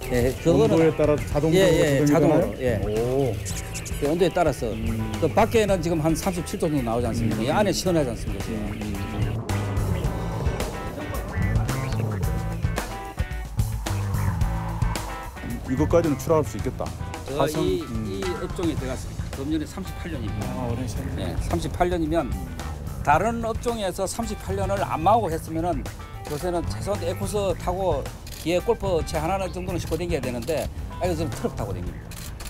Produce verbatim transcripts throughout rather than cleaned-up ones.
예, 그거는 온도에 따라 자동으로 예, 예, 조정이 자동으로. 되나요? 예. 오. 그 온도에 따라서 음. 그 밖에는 지금 한 삼십칠 도 정도 나오지 않습니까? 음. 이 안에 시원하지 않습니까? 지금. 음. 이것까지는 출하할 수 있겠다. 저 화성, 이, 음. 이 업종에 들어갔습니다. 금년에 삼십팔 년입니다. 아, 오래셨네. 예, 삼십팔 년이면 다른 업종에서 삼십팔 년을 안 마고 했으면은 요새는 최소한 에코스 타고 뒤에 골프 채 하나 정도는 싣고 다녀야 되는데 아 요즘 트럭 타고 다닙니다.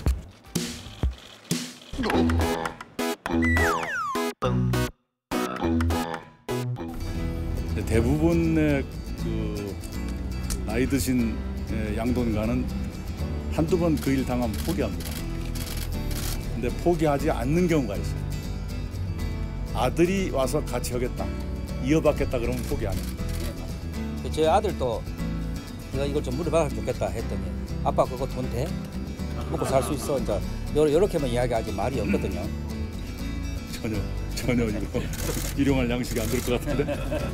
대부분의 그 나이 드신 양돈가는 한두 번 그 일 당하면 포기합니다. 근데 포기하지 않는 경우가 있어요. 아들이 와서 같이 하겠다, 이어받겠다 그러면 포기 안 해요. 네, 제 아들도 내가 이걸 좀 물어봐서 좋겠다 했더니 아빠 그거 돈 돼? 먹고 살 수 있어. 이제 요렇게만 이야기하지 말이 없거든요. 전혀 전혀 이거 일용할 양식이 안 될 것 같은데.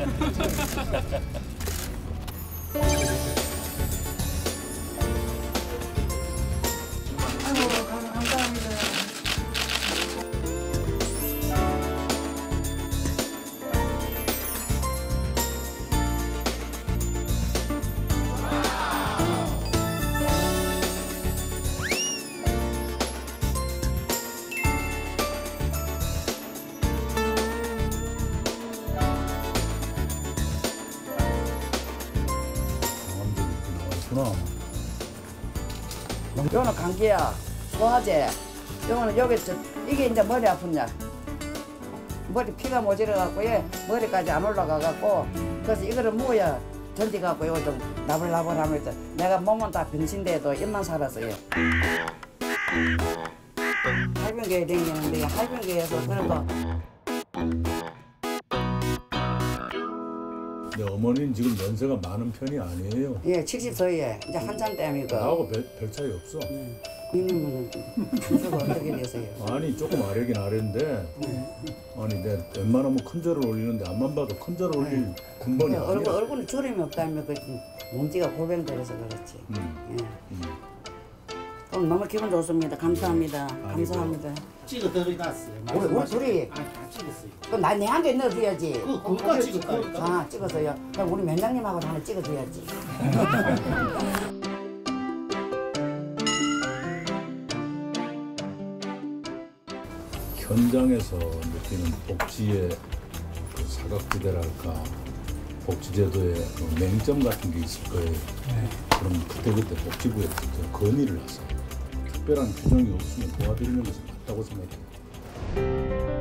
요거는 감기야, 소화제. 요거는 여기 저 이게 이제 머리 아프냐? 머리 피가 모자라갖고 얘 머리까지 안 올라가갖고 그래서 이거를 먹어야 전디갖고 요거 좀 나불나불하면서 내가 몸은 다 병신데도 입만 살았어요. 할병교에 다니는데 할병교에서 그러니까. 근데 어머니는 지금 연세가 많은 편이 아니에요. 예, 칠십 서예 이제 한참 때문이고. 나하고 별, 별 차이 없어. 음. 이님은 주가 어떻게 되세요? 아니 조금 아래긴 아래인데 아니 내 웬만하면 컨저를 올리는데 앞만 봐도 컨저를 올릴 군번이 아니야. 얼굴 얼굴은 주름이 없다면 그 몸띠가 고병들어서 그렇지. 음. 예. 음. 오늘 너무 기분 좋습니다. 감사합니다. 감사합니다. 찍어 드려놨어요. 우리 우리 둘이 아, 다 찍었어요. 그럼 나 내한테 넣어줘야지. 그 그거 찍었다니까. 아 찍어서요. 그럼 우리 면장님하고 하나 찍어줘야지. 현장에서 느끼는 복지의 그 사각지대랄까 복지제도의 그 맹점 같은 게 있을 거예요. 네. 그럼 그때그때 복지부에 건의를 해서 특별한 규정이 없으면 도와드리는 것이 맞다고 생각해요.